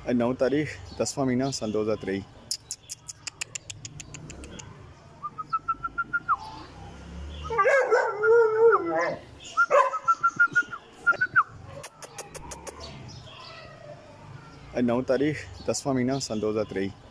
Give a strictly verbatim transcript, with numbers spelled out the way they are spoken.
नौ तारीख दसवां महीना सन दो हज़ार तेई। नौ तारीख दसवां महीना सन दो हज़ार तेई।